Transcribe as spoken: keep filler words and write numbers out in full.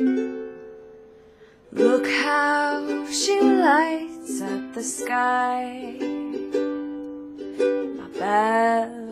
Look how she lights up the sky, my Belle